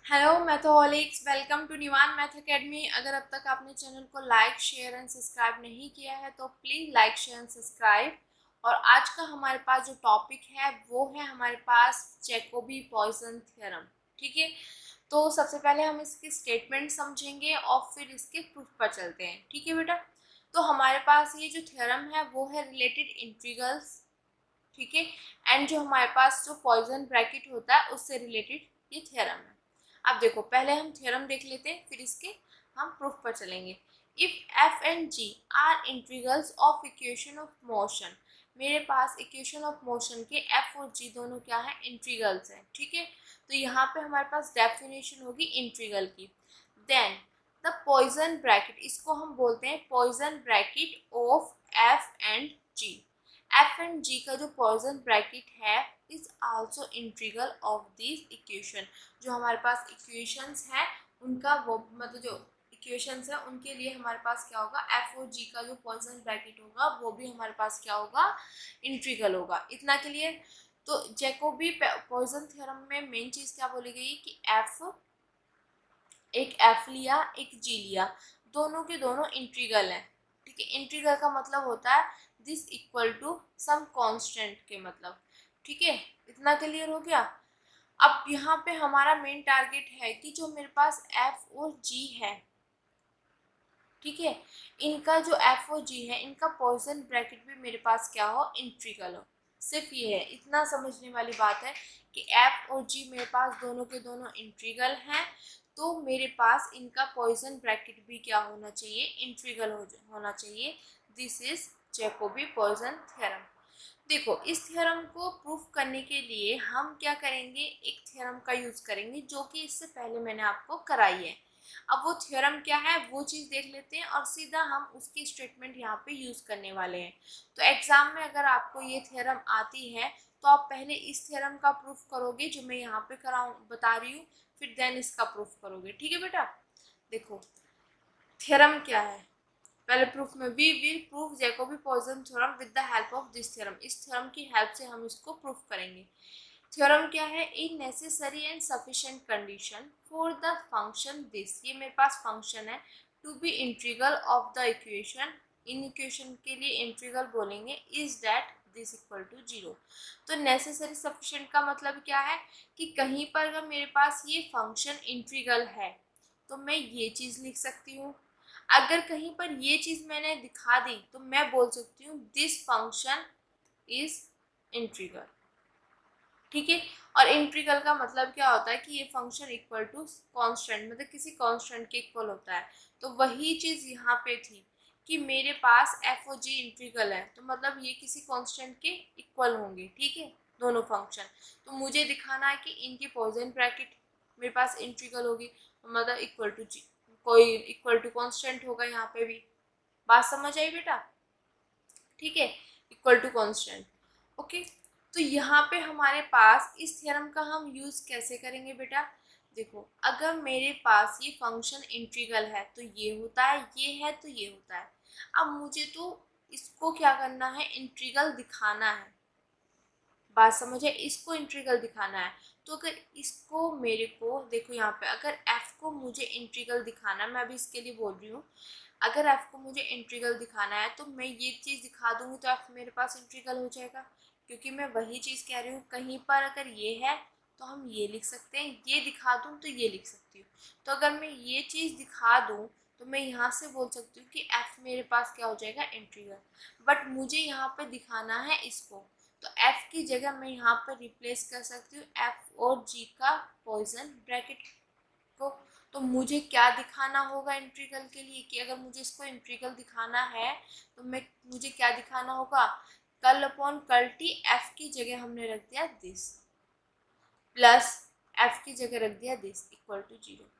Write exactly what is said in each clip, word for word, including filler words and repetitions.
Hello mathoholics, welcome to Nivan math academy. अगर अब तक आपने चैनल को लाइक शेयर एंड सब्सक्राइब नहीं किया है तो please like share and subscribe. और आज का हमारे पास जो टॉपिक है वो है हमारे पास जैकोबी पॉइसन थ्योरम। ठीक है, तो सबसे पहले हम इसकी स्टेटमेंट समझेंगे और फिर इसके प्रूफ पर चलते हैं। ठीक है बेटा, तो हमारे पास ये जो थ्योरम है वो है रिलेटेड इंटीग्रल्स। ठीक है, एंड जो हमारे पास जो पॉइसन ब्रैकेट होता है उससे रिलेटेड ये थ्योरम है। अब देखो, पहले हम थ्योरम देख लेते हैं फिर इसके हम प्रूफ पर चलेंगे। If F and G are integrals of equation of motion, मेरे पास इक्वेशन ऑफ मोशन के एफ और जी दोनों क्या है, इंटीग्रल्स हैं। ठीक है, तो यहाँ पे हमारे पास डेफिनेशन होगी इंटीग्रल की। देन द पॉइसन ब्रैकेट, इसको हम बोलते हैं Poisson bracket of F and G. F and G का जो पॉइसन ब्रैकेट है is also integral of this equation. जो हमारे पास इक्वेशंस है उनका वो मतलब जो इक्वेशंस है उनके लिए हमारे पास क्या होगा, एफ और जी का जो पॉइसन ब्रैकेट होगा वो भी हमारे पास क्या होगा, इंटीग्रल होगा। इतना क्लियर। तो जैकोबी पॉइसन थ्योरम में मेन चीज क्या बोली गई कि एफ, एक एफ लिया एक जी लिया, दोनों के दोनों इंटीग्रल हैं। ठीक है, इंटीग्रल का मतलब होता है this equal to some constant के मतलब। ठीक है, इतना क्लियर हो गया। अब यहाँ पे हमारा मेन टारगेट है कि जो मेरे पास एफ और जी है, ठीक है, इनका जो एफ और जी है इनका पॉइसन ब्रैकेट भी मेरे पास क्या हो, इंटीग्रल हो। सिर्फ ये है, इतना समझने वाली बात है कि एफ और जी मेरे पास दोनों के दोनों इंटीग्रल हैं, तो मेरे पास इनका पॉइसन ब्रैकेट भी क्या होना चाहिए, इंटीग्रल हो होना चाहिए। This is Jacobi Poisson theorem. देखो, इस थ्योरम को प्रूफ करने के लिए हम क्या करेंगे, एक थ्योरम का यूज करेंगे जो कि इससे पहले मैंने आपको कराई है। अब वो थ्योरम क्या है वो चीज देख लेते हैं और सीधा हम उसकी स्टेटमेंट यहाँ पे यूज करने वाले हैं। तो एग्जाम में अगर आपको ये थ्योरम आती है तो आप पहले इस थ्योरम का प्रूफ करोगे जो मैं यहाँ पे कराऊँ बता रही हूँ, फिर देन इसका प्रूफ करोगे। ठीक है बेटा, देखो थ्योरम क्या है, पहले प्रूफ में we will prove Jacobi Poisson theorem with the help of this theorem. इस थ्योरम की हेल्प से हम इसको प्रूफ करेंगे। थ्योरम क्या है, a necessary and sufficient condition for the function this, ये मेरे पास फंक्शन है, to be integral of the equation, इन इक्वेशन के लिए इंटीग्रल बोलेंगे, is that this equal to zero. तो नेसेसरी सफिशिएंट का मतलब क्या है कि कहीं पर अगर मेरे पास ये फंक्शन इंटीग्रल है तो मैं ये चीज़ लिख सकती हूँ। अगर कहीं पर ये चीज़ मैंने दिखा दी तो मैं बोल सकती हूँ दिस फंक्शन इज इंटीग्रल। ठीक है, और इंटीग्रल का मतलब क्या होता है कि ये फंक्शन इक्वल टू कांस्टेंट, मतलब किसी कांस्टेंट के इक्वल होता है। तो वही चीज़ यहाँ पे थी कि मेरे पास एफ ओ जी इंटीग्रल है तो मतलब ये किसी कांस्टेंट के इक्वल होंगे। ठीक है, दोनों फंक्शन। तो मुझे दिखाना है कि इनकी पॉइसन ब्रैकेट मेरे पास इंटीग्रल होगी, तो मतलब इक्वल टू जी, कोई इक्वल टू कांस्टेंट होगा यहाँ पे भी। बात समझ आई बेटा? ठीक है, इक्वल टू कांस्टेंट। ओके, तो यहाँ पे हमारे पास इस थ्योरम का हम यूज कैसे करेंगे बेटा, देखो अगर मेरे पास ये फंक्शन इंटीग्रल है तो ये होता है, ये है तो ये होता है। अब मुझे तो इसको क्या करना है, इंटीग्रल दिखाना है। बात समझे, इसको इंटीग्रल दिखाना है। तो अगर इसको मेरे को देखो यहाँ पे, अगर f को मुझे इंटीग्रल दिखाना है, मैं अभी इसके लिए बोल रही हूँ, अगर f को मुझे इंटीग्रल दिखाना है तो मैं ये चीज़ दिखा दूंगी तो f मेरे पास इंटीग्रल हो जाएगा, क्योंकि मैं वही चीज़ कह रही हूँ। कहीं पर अगर ये है तो हम ये लिख सकते हैं, ये दिखा दूँ तो ये लिख सकती हूँ। तो अगर मैं ये चीज़ दिखा दूँ तो मैं यहाँ से बोल सकती हूँ कि f मेरे पास क्या हो जाएगा, इंटीग्रल। बट मुझे यहाँ पे दिखाना है इसको, तो f की जगह मैं यहाँ पर रिप्लेस कर सकती हूँ f और g का पॉइसन ब्रैकेट को। तो मुझे क्या दिखाना होगा इंटीग्रल के लिए, कि अगर मुझे इसको इंटीग्रल दिखाना है तो मैं मुझे क्या दिखाना होगा, कल अपॉन कल टी f की जगह हमने रख दिया दिस, प्लस f की जगह रख दिया दिस इक्वल टू जीरो।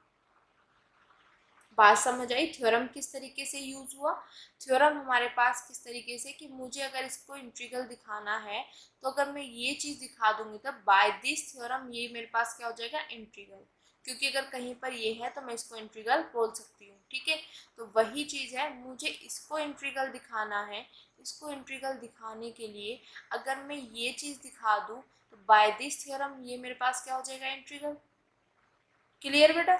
बात समझ आई थ्योरम किस तरीके से यूज हुआ? थ्योरम हमारे पास किस तरीके से कि मुझे अगर इसको इंटीग्रल दिखाना है तो अगर मैं ये चीज़ दिखा दूंगी तब बाय दिस थ्योरम ये मेरे पास क्या हो जाएगा, इंटीग्रल। क्योंकि अगर कहीं पर ये है तो मैं इसको इंटीग्रल बोल सकती हूँ। ठीक है, तो वही चीज़ है, मुझे इसको इंटीग्रल दिखाना है। इसको इंटीग्रल दिखाने के लिए अगर मैं ये चीज़ दिखा दूँ तो बाय दिस थ्योरम ये मेरे पास क्या हो जाएगा, इंटीग्रल। क्लियर बेटा?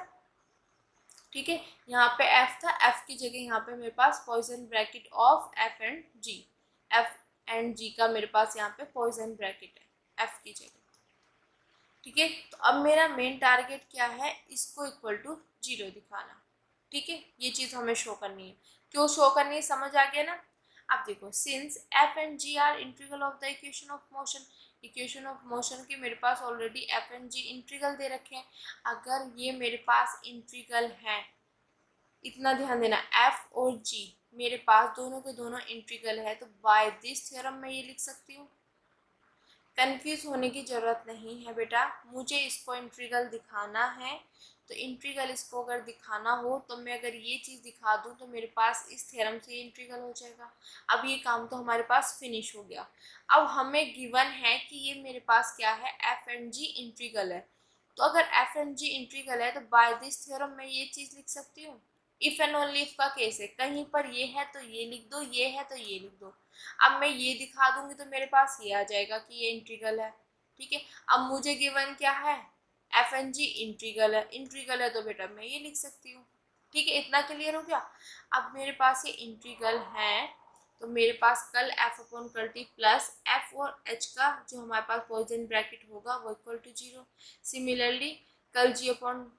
ठीक है, यहाँ पे एफ था, एफ की जगह यहाँ पे मेरे पास Poisson bracket of F and G, F and G का मेरे पास यहाँ पे पॉइजन ब्रैकेट है एफ की जगह। ठीक है, तो अब मेरा मेन टारगेट क्या है, इसको इक्वल टू जीरो दिखाना। ठीक है, ये चीज़ हमें शो करनी है। क्यों शो करनी है, समझ आ गया ना? अब देखो, since F and G are integral of the equation of motion, equation of motion के मेरे पास already F and G integral दे रखे हैं। अगर ये मेरे पास इंटीग्रल है, इतना ध्यान देना, एफ और जी मेरे पास दोनों के दोनों इंटीग्रल है, तो बाय दिस थ्योरम मैं ये लिख सकती हूँ। कंफ्यूज होने की ज़रूरत नहीं है बेटा, मुझे इसको इंटीग्रल दिखाना है, तो इंटीग्रल इसको अगर दिखाना हो तो मैं अगर ये चीज़ दिखा दूँ तो मेरे पास इस थ्योरम से ये इंटीग्रल हो जाएगा। अब ये काम तो हमारे पास फिनिश हो गया। अब हमें गिवन है कि ये मेरे पास क्या है, एफ एंड जी इंटीग्रल है। तो अगर एफ एंड जी इंटीग्रल है तो बाय दिस थ्योरम मैं ये चीज़ लिख सकती हूँ। इफ़ एंड ओनली इफ का केस है, कहीं पर ये है तो ये लिख दो, ये है तो ये लिख दो। अब मैं ये दिखा दूंगी तो मेरे पास ये आ जाएगा कि ये इंटीग्रल है। ठीक है, अब मुझे गिवन क्या है, एफ एन जी इंटीग्रल है, इंटीग्रल है तो बेटा मैं ये लिख सकती हूँ। ठीक है, इतना क्लियर हो गया? अब मेरे पास ये इंटीग्रल है, तो मेरे पास कल एफ अपॉन कल टी प्लस एफ और एच का जो हमारे पास पॉइजन ब्रैकेट होगा वो इक्वल टू जीरो। सिमिलरली कल जी अपॉन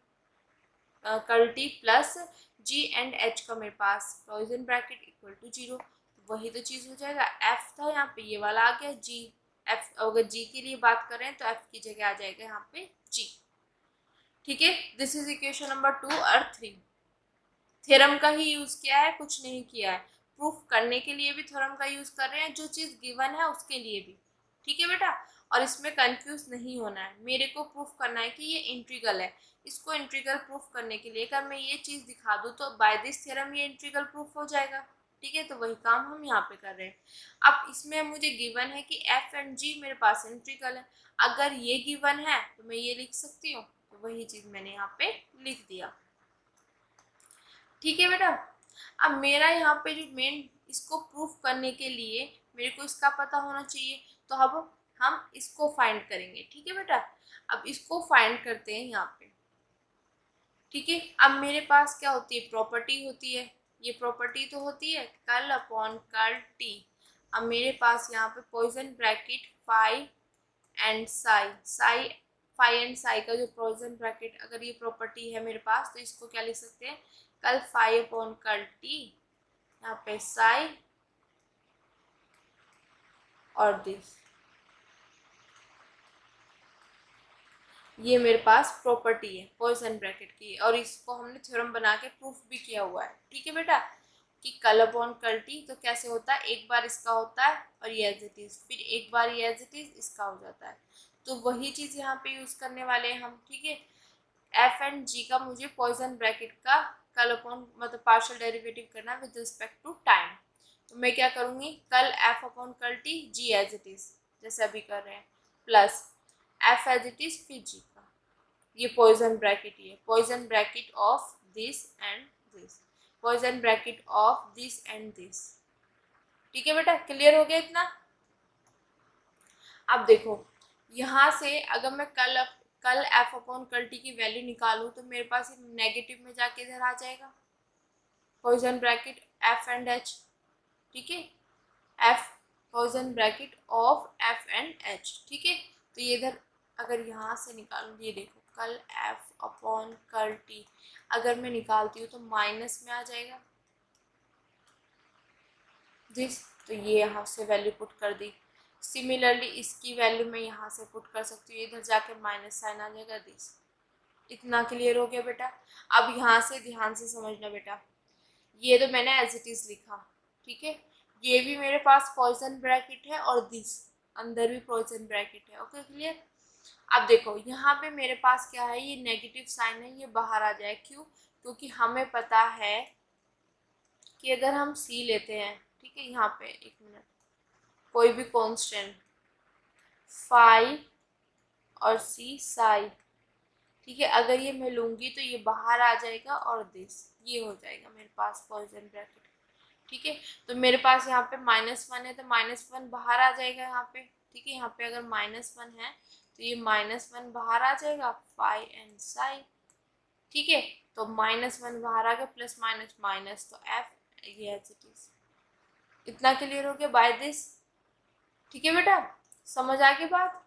कल T plus G and H का मेरे पास Poisson bracket equal to zero, वही तो चीज़ हो जाएगा। एफ था यहाँ पे, ये वाला आ गया जी, एफ अगर जी के लिए बात करें तो एफ की जगह आ जाएगा यहाँ पे जी। ठीक है, this is equation number two और थ्री। थ्योरम का ही यूज किया है, कुछ नहीं किया है। प्रूफ करने के लिए भी थ्योरम का यूज कर रहे हैं, जो चीज़ गिवन है उसके लिए भी। ठीक है बेटा, और इसमें कंफ्यूज नहीं होना है। मेरे को प्रूफ करना है कि ये इंटीग्रल है, इसको इंटीग्रल प्रूफ करने के लिए अगर मैं ये चीज़ दिखा दूँ तो बाय दिस थ्योरम ये इंटीग्रल प्रूफ हो जाएगा। ठीक है, तो वही काम हम यहाँ पे कर रहे हैं। अब इसमें मुझे गिवन है कि एफ एंड जी मेरे पास इंटीग्रल है, अगर ये गिवन है तो मैं ये लिख सकती हूँ, तो वही चीज़ मैंने यहाँ पे लिख दिया। ठीक है बेटा, अब मेरा यहाँ पे जो मेन इसको प्रूफ करने के लिए मेरे को इसका पता होना चाहिए, तो अब हम इसको फाइंड करेंगे। ठीक है बेटा, अब इसको फाइंड करते हैं यहाँ पे। ठीक है, अब मेरे पास क्या होती है, प्रॉपर्टी होती है। ये प्रॉपर्टी तो होती है कल अपॉन कल टी। अब मेरे पास यहाँ पे Poisson bracket phi and psi, psi phi and psi का जो पॉइजन ब्रैकेट, अगर ये प्रॉपर्टी है मेरे पास तो इसको क्या लिख सकते हैं, कल फाई अपॉन कल टी, यहाँ पे साई और दिस, ये मेरे पास प्रॉपर्टी है पॉइजन ब्रैकेट की, और इसको हमने थ्योरम बना के प्रूफ भी किया हुआ है। ठीक है बेटा, कि कल अपॉन कल टी तो कैसे होता है, एक बार इसका होता है और ये एज इट इज, फिर एक बार ये एज इट इज इसका हो जाता है, तो वही चीज़ यहाँ पे यूज़ करने वाले हैं हम। ठीक है, एफ एंड जी का मुझे पॉइजन ब्रैकेट का कल अपॉन मतलब पार्शियल डेरिवेटिव करना विद रिस्पेक्ट टू टाइम, तो मैं क्या करूँगी, कल एफ अपॉन कल T G as it is जैसे अभी कर रहे हैं, plus F as it is फिर जी का, ये पॉइजन ब्रैकेट, ये Poisson bracket of this and this, Poisson bracket of this and this. ठीक है बेटा, क्लियर हो गया इतना? अब देखो, यहाँ से अगर मैं कल कल एफ अपॉन कल टी की वैल्यू निकालूँ तो मेरे पास ये नेगेटिव में जाके इधर आ जाएगा, Poisson bracket f and h. ठीक है, f Poisson bracket of F and h. ठीक है, तो ये इधर अगर यहाँ से निकालूँ, ये देखो कल एफ अपॉन कल टी अगर मैं निकालती हूँ तो माइनस में आ जाएगा दिस, तो ये यहाँ से वैल्यू पुट कर दी। सिमिलरली इसकी वैल्यू मैं यहाँ से पुट कर सकती हूँ, इधर जाके माइनस साइन आ जाएगा दिस। इतना क्लियर हो गया बेटा? अब यहाँ से ध्यान से समझना बेटा, ये तो मैंने एज इट इज लिखा। ठीक है, ये भी मेरे पास पॉइजन ब्रैकेट है और दिस अंदर भी पॉइजन ब्रैकेट है। Okay clear? अब देखो यहाँ पे मेरे पास क्या है, ये नेगेटिव साइन है, ये बाहर आ जाए। क्यों? क्योंकि हमें पता है कि अगर हम सी लेते हैं, ठीक है, यहाँ पे एक मिनट, कोई भी कांस्टेंट फाई और सी साई, ठीक है, अगर ये मैं लूँगी तो ये बाहर आ जाएगा और दिस ये हो जाएगा मेरे पास पॉइजन ब्रैकेट। ठीक है, तो मेरे पास यहाँ पे माइनस वन है तो माइनस वन बाहर आ जाएगा यहाँ पे। ठीक है, यहाँ पे अगर माइनस वन है तो ये माइनस वन बाहर आ जाएगा, फाई एंड साई। ठीक है, तो माइनस वन बाहर आ गया, प्लस माइनस माइनस, तो एफ ये एज इट इज। इतना क्लियर हो गया बाय दिस? ठीक है बेटा, समझ आ गई बात?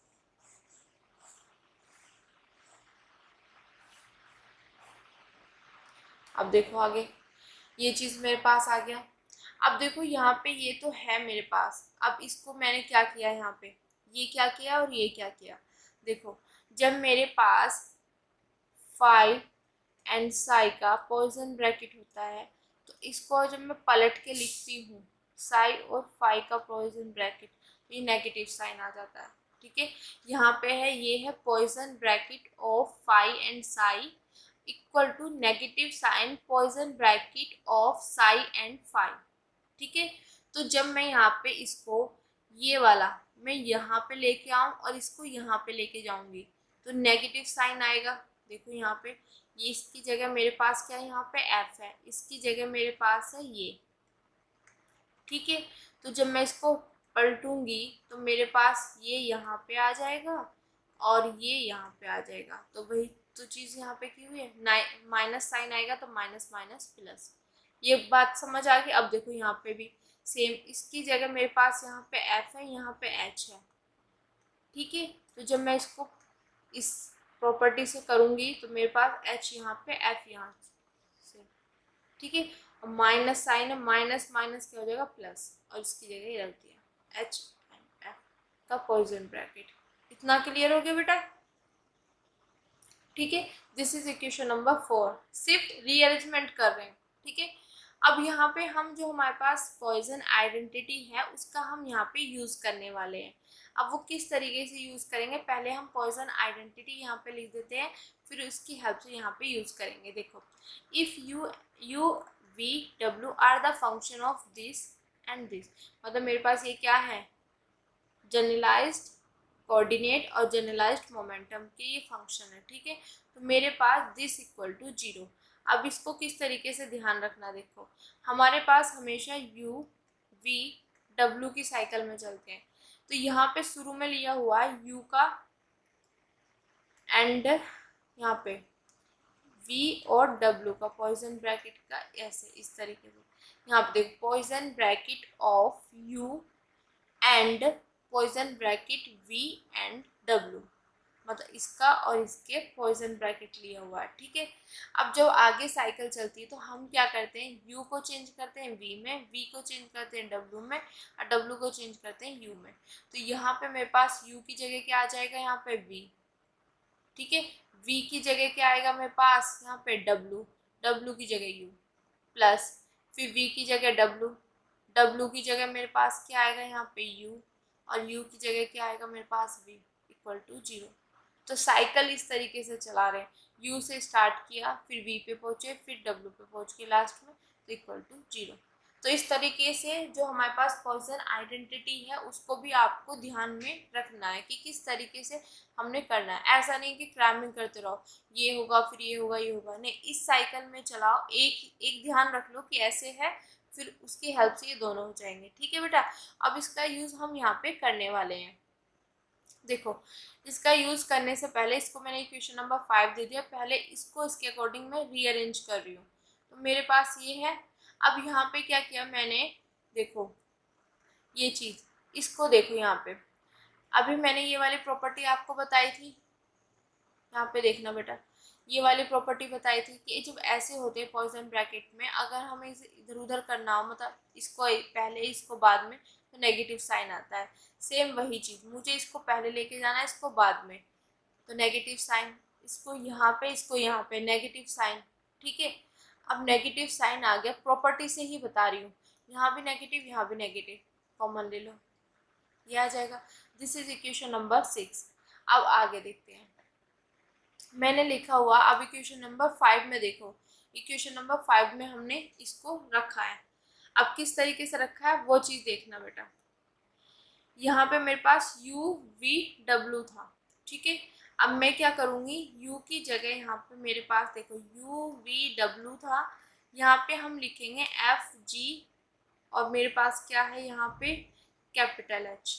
अब देखो आगे, ये चीज मेरे पास आ गया। अब देखो यहाँ पे ये तो है मेरे पास, अब इसको मैंने क्या किया यहाँ पे, ये क्या किया और ये क्या किया। देखो जब मेरे पास फाइव एंड साई का पॉइजन ब्रैकेट होता है, तो इसको जब मैं पलट के लिखती हूँ साई और फाई का पॉइजन ब्रैकेट, तो ये नेगेटिव साइन आ जाता है। ठीक है, यहाँ पे है, ये है Poisson bracket of phi and psi equal to negative sign Poisson bracket of psi and phi. ठीक है, तो जब मैं यहाँ पे इसको ये वाला मैं यहाँ पे लेके आऊँ और इसको यहाँ पे लेके जाऊंगी, तो नेगेटिव साइन आएगा। देखो यहाँ पे, ये इसकी जगह मेरे पास क्या है, यहाँ पे एफ है, इसकी जगह मेरे पास है ये। ठीक है, तो जब मैं इसको पलटूंगी तो मेरे पास ये यहाँ पे आ जाएगा और ये यहाँ पे आ जाएगा, तो वही तो चीज़ यहाँ पे की हुई है, माइनस साइन आएगा तो माइनस माइनस प्लस। ये बात समझ आ गई? अब देखो यहाँ पे भी सेम, इसकी जगह मेरे पास यहाँ पे एफ है, यहाँ पे एच है। ठीक है, तो जब मैं इसको इस प्रॉपर्टी से करूँगी तो मेरे पास एच यहाँ पे, एफ यहाँ से। ठीक है, और माइनस साइन है, माइनस माइनस क्या हो जाएगा प्लस, और इसकी जगह ये रख दिया एच एंड एफ का पॉइजन ब्रैकेट। इतना क्लियर हो गया बेटा? ठीक है, this is equation number four. सिर्फ रीअरेंजमेंट कर रहे हैं। ठीक है, अब यहाँ पे हम जो हमारे पास पॉइजन आइडेंटिटी है उसका हम यहाँ पे यूज करने वाले हैं। अब वो किस तरीके से यूज करेंगे, पहले हम पॉइजन आइडेंटिटी यहाँ पे लिख देते हैं, फिर उसकी हेल्प से यहाँ पे यूज करेंगे। देखो, इफ यू यू वी डब्ल्यू are the function of this and this, मतलब मेरे पास ये क्या है, जनरलाइज्ड कोऑर्डिनेट और जनरलाइज्ड मोमेंटम के ये फंक्शन है। ठीक है, तो मेरे पास दिस इक्वल टू जीरो। अब इसको किस तरीके से ध्यान रखना, देखो हमारे पास हमेशा u v w की साइकिल में चलते हैं, तो यहाँ पे शुरू में लिया हुआ है u का एंड यहाँ पे v और w का पॉइजन ब्रैकेट का ऐसे इस तरीके से, यहाँ पे देखो Poisson bracket of u and Poisson bracket v and w, मतलब इसका और इसके पॉइजन ब्रैकेट लिया हुआ है। ठीक है, अब जब आगे साइकिल चलती है तो हम क्या करते हैं, u को चेंज करते हैं v में, v को चेंज करते हैं w में, और w को चेंज करते हैं u में। तो यहाँ पे मेरे पास u की जगह क्या आ जाएगा, यहाँ पे v। ठीक है, v की जगह क्या आएगा मेरे पास, यहाँ पे w, w की जगह u प्लस, फिर v की जगह w, w की जगह मेरे पास क्या आएगा, यहाँ पे u, और u की जगह क्या आएगा मेरे पास v इक्वल टू जीरो। तो साइकिल इस तरीके से चला रहे हैं, u से स्टार्ट किया, फिर v पे पहुंचे, फिर w पे पहुंच के लास्ट में, तो इक्वल टू जीरो। तो इस तरीके से जो हमारे पास पॉइजन आइडेंटिटी है उसको भी आपको ध्यान में रखना है कि किस तरीके से हमने करना है। ऐसा नहीं कि क्रैमिंग करते रहो, ये होगा फिर ये होगा ये होगा, नहीं, इस साइकिल में चलाओ। एक एक ध्यान रख लो कि ऐसे है, फिर उसकी हेल्प से ये दोनों हो जाएंगे। ठीक है बेटा, अब इसका यूज़ हम यहाँ पे करने वाले हैं। देखो, इसका यूज करने से पहले इसको मैंने इक्वेशन नंबर फाइव दे दिया, पहले इसको इसके अकॉर्डिंग मैं रीअरेंज कर रही हूँ। तो मेरे पास ये है, अब यहाँ पे क्या किया मैंने, देखो ये चीज, इसको देखो यहाँ पे, अभी मैंने ये वाली प्रॉपर्टी आपको बताई थी, यहाँ पे देखना बेटा, ये वाली प्रॉपर्टी बताई थी कि जब ऐसे होते हैं पॉइजन ब्रैकेट में, अगर हमें इसे इधर उधर करना हो, मतलब इसको पहले इसको बाद में, तो नेगेटिव साइन आता है। सेम वही चीज़, मुझे इसको पहले लेके जाना है, इसको बाद में, तो नेगेटिव साइन, इसको यहाँ पे इसको यहाँ पे नेगेटिव साइन। ठीक है, अब नेगेटिव साइन आ गया, प्रॉपर्टी से ही बता रही हूँ, यहाँ भी नेगेटिव यहाँ भी नेगेटिव, कॉमन ले लो, ये आ जाएगा। This is equation number six. अब आगे देखते हैं, मैंने लिखा हुआ, अब इक्वेशन नंबर फाइव में देखो, इक्वेशन नंबर फाइव में हमने इसको रखा है। अब किस तरीके से रखा है वो चीज़ देखना बेटा, यहाँ पे मेरे पास u v w था। ठीक है, अब मैं क्या करूँगी, u की जगह यहाँ पे मेरे पास देखो u v w था, यहाँ पे हम लिखेंगे f g, और मेरे पास क्या है यहाँ पे कैपिटल H।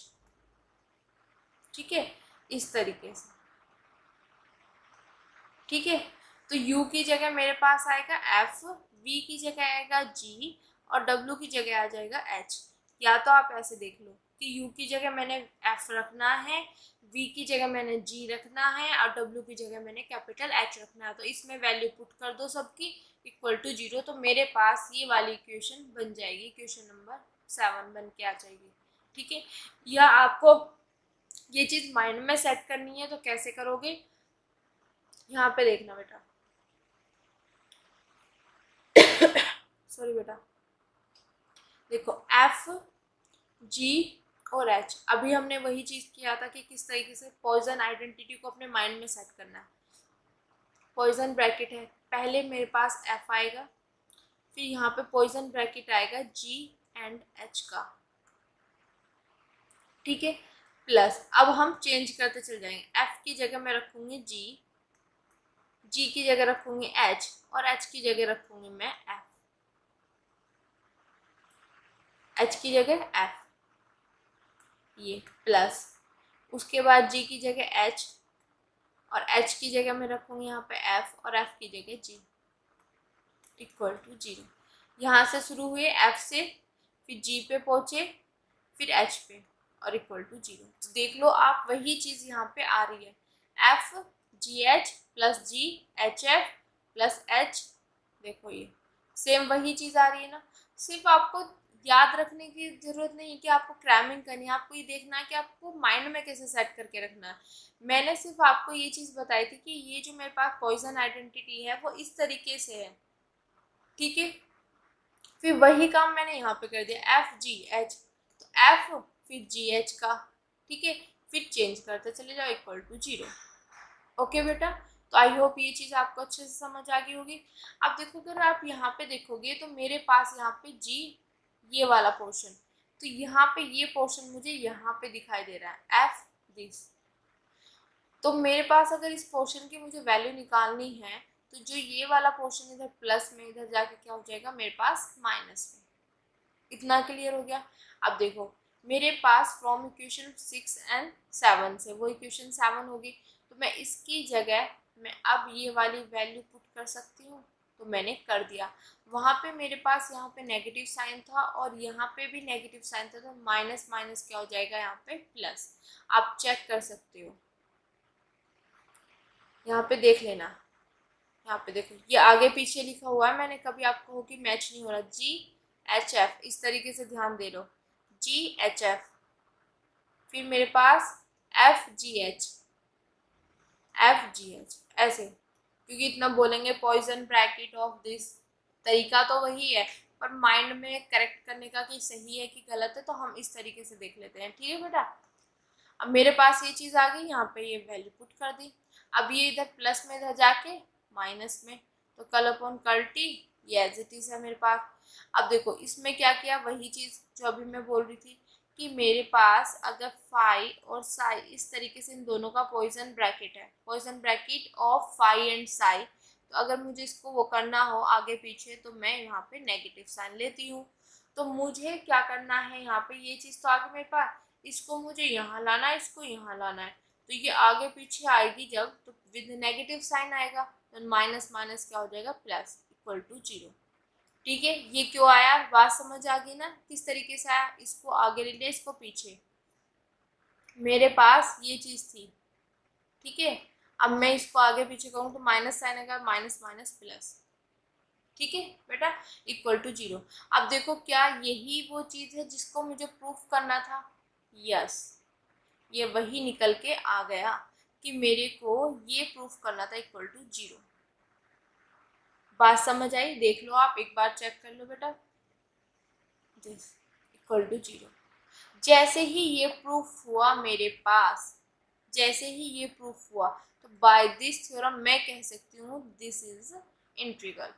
ठीक है, इस तरीके से। ठीक है, तो u की जगह मेरे पास आएगा f, v की जगह आएगा g और w की जगह आ जाएगा h। या तो आप ऐसे देख लो कि u की जगह मैंने f रखना है, v की जगह मैंने g रखना है और w की जगह मैंने कैपिटल h रखना है। तो इसमें वैल्यू पुट कर दो सबकी इक्वल टू जीरो, तो मेरे पास ये वाली इक्वेशन बन जाएगी, इक्वेशन नंबर सेवन बन के आ जाएगी। ठीक है, या आपको ये चीज़ माइंड में सेट करनी है तो कैसे करोगे, यहाँ पे देखना बेटा सॉरी बेटा, देखो एफ जी और एच, अभी हमने वही चीज़ किया था कि किस तरीके से पॉइजन आइडेंटिटी को अपने माइंड में सेट करना है। पॉइजन ब्रैकेट है, पहले मेरे पास एफ आएगा, फिर यहाँ पे पॉइजन ब्रैकेट आएगा जी एंड एच का। ठीक है, प्लस अब हम चेंज करते चल जाएंगे, एफ की जगह मैं रखूंगी जी, जी की जगह रखूंगी एच और एच की जगह रखूंगी मैं एफ, एच की जगह एफ, ये प्लस उसके बाद जी की जगह एच और एच की जगह मैं रखूंगी यहाँ पे एफ और एफ की जगह जी इक्वल टू जीरो। यहाँ से शुरू हुए एफ से, फिर जी पे पहुँचे, फिर एच पे और इक्वल टू जीरो। तो देख लो आप वही चीज़ यहाँ पे आ रही है, f g h plus g h f plus h, देखो ये सेम वही चीज़ आ रही है ना। सिर्फ आपको याद रखने की ज़रूरत नहीं है कि आपको क्रैमिंग करनी है, आपको ये देखना है कि आपको माइंड में कैसे सेट करके रखना है। मैंने सिर्फ आपको ये चीज़ बताई थी कि ये जो मेरे पास पॉइजन आइडेंटिटी है वो इस तरीके से है। ठीक है, फिर वही काम मैंने यहाँ पे कर दिया, एफ जी एच, तो एफ फिर जी एच का, ठीक है, फिर चेंज करते चले जाओ इक्वल टू जीरो। ओके बेटा, तो आई होप ये चीज़ आपको अच्छे से समझ आ गई होगी। अब देखो अगर आप यहाँ पे देखोगे तो मेरे पास यहाँ पे जी ये वाला पोर्शन, तो यहाँ पे ये पोर्शन मुझे यहाँ पे दिखाई दे रहा है एफ दिस, तो मेरे पास अगर इस पोर्शन की मुझे वैल्यू निकालनी है तो जो ये वाला पोर्शन इधर प्लस में, इधर जाके क्या हो जाएगा मेरे पास माइनस में। इतना क्लियर हो गया। अब देखो मेरे पास from equation six and seven से वो इक्वेशन सेवन होगी, तो मैं इसकी जगह मैं अब ये वाली वैल्यू पुट कर सकती हूँ, तो मैंने कर दिया। वहाँ पे मेरे पास यहाँ पे नेगेटिव साइन था और यहाँ पे भी नेगेटिव साइन था, तो माइनस माइनस क्या हो जाएगा यहाँ पे प्लस। आप चेक कर सकते हो, यहाँ पे देख लेना, यहाँ पे देखो ये आगे पीछे लिखा हुआ है, मैंने कभी आपको हो कि मैच नहीं हो रहा, जी एच एफ इस तरीके से ध्यान दे लो, जी एच एफ, फिर मेरे पास f g h, f g h ऐसे, क्योंकि इतना बोलेंगे पॉइजन ब्रैकेट ऑफ दिस, तरीका तो वही है पर माइंड में करेक्ट करने का कि सही है कि गलत है, तो हम इस तरीके से देख लेते हैं। ठीक है बेटा, अब मेरे पास ये चीज़ आ गई, यहाँ पे ये वैल्यू पुट कर दी। अब ये इधर प्लस में इधर जाके माइनस में, तो कल अपॉन कल टी ये एज इट इज है मेरे पास। अब देखो इसमें क्या किया, वही चीज़ जो अभी मैं बोल रही थी कि मेरे पास अगर फाई और साई इस तरीके से इन दोनों का पॉइजन ब्रैकेट है, Poisson bracket of phi and psi, तो अगर मुझे इसको वो करना हो आगे पीछे तो मैं यहाँ पे नेगेटिव साइन लेती हूँ। तो मुझे क्या करना है, यहाँ पे ये चीज़ तो आगे मेरे पास, इसको मुझे यहाँ लाना है, इसको यहाँ लाना है, तो ये आगे पीछे आएगी जब तो विद नेगेटिव साइन आएगा, तो माइनस माइनस क्या हो जाएगा प्लस इक्वल टू जीरो। ठीक है, ये क्यों आया, बात समझ आ गई ना किस तरीके से आया, इसको आगे ले लिया इसको पीछे, मेरे पास ये चीज़ थी। ठीक है, अब मैं इसको आगे पीछे करूँ तो माइनस साइन आएगा, माइनस माइनस प्लस। ठीक है बेटा, इक्वल टू जीरो। अब देखो क्या यही वो चीज़ है जिसको मुझे प्रूफ करना था, यस ये वही निकल के आ गया कि मेरे को ये प्रूफ करना था इक्वल टू जीरो। बात समझ आई, देख लो आप एक बार चेक कर लो बेटा, दिस इक्वल टू जीरो। जैसे ही ये प्रूफ हुआ मेरे पास, जैसे ही ये प्रूफ हुआ तो बाय दिस थ्योरम मैं कह सकती हूँ दिस इज इंटीग्रल।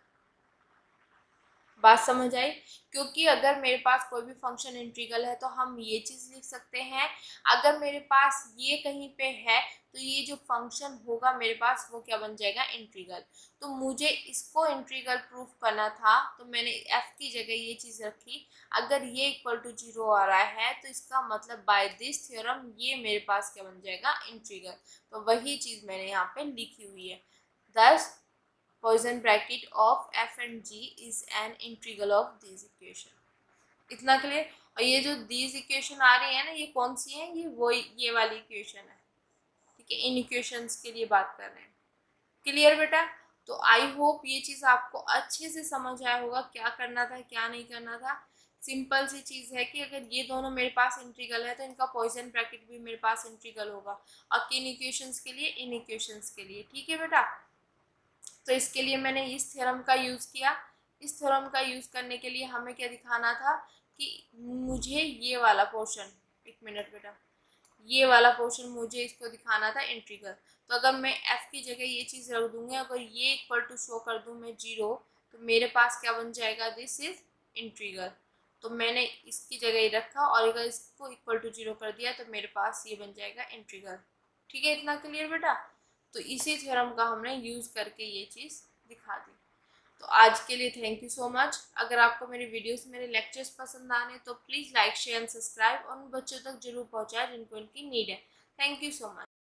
बात समझ आई, क्योंकि अगर मेरे पास कोई भी फंक्शन इंटीग्रल है तो हम ये चीज़ लिख सकते हैं, अगर मेरे पास ये कहीं पे है तो ये जो फंक्शन होगा मेरे पास वो क्या बन जाएगा इंटीग्रल। तो मुझे इसको इंटीग्रल प्रूफ करना था तो मैंने f की जगह ये चीज़ रखी, अगर ये इक्वल टू जीरो आ रहा है तो इसका मतलब बाय दिस थ्योरम ये मेरे पास क्या बन जाएगा इंटीग्रल। तो वही चीज़ मैंने यहाँ पे लिखी हुई है। This Poisson bracket of F and g is an integral of this equation. इतना क्लियर। और ये जो दिस इक्वेशन आ रही है ना, ये कौन सी है, ये वो ये वाली इक्वेशन है, ठीक है। इन इक्वेशंस के लिए बात कर रहे हैं। क्लियर बेटा। तो आई होप ये चीज़ आपको अच्छे से समझ आया होगा, क्या करना था क्या नहीं करना था। सिंपल सी चीज़ है कि अगर ये दोनों मेरे पास इंटीग्रल है तो इनका पॉइसन ब्रैकेट भी मेरे पास इंटीग्रल होगा, और किन इक्वेशंस के लिए, इन इक्वेशंस के लिए, ठीक है बेटा। तो इसके लिए मैंने इस थ्योरम का यूज़ किया। इस थ्योरम का यूज़ करने के लिए हमें क्या दिखाना था कि मुझे ये वाला पोर्शन, एक मिनट बेटा, ये वाला पोर्शन मुझे इसको दिखाना था इंटीग्रल। तो अगर मैं f की जगह ये चीज़ रख दूंगी, अगर ये इक्वल टू शो कर दूं मैं जीरो, तो मेरे पास क्या बन जाएगा, दिस इज इंटीग्रल। तो मैंने इसकी जगह ही रखा, और अगर इसको इक्वल टू जीरो कर दिया तो मेरे पास ये बन जाएगा इंटीग्रल, ठीक है। इतना क्लियर बेटा। तो इसी थ्योरम का हमने यूज़ करके ये चीज़ दिखा दी। तो आज के लिए थैंक यू सो मच। अगर आपको मेरे वीडियोस मेरे लेक्चर्स पसंद आने तो please like share and subscribe, और उन बच्चों तक जरूर पहुंचाएं जिनको इनकी नीड है। Thank you so much.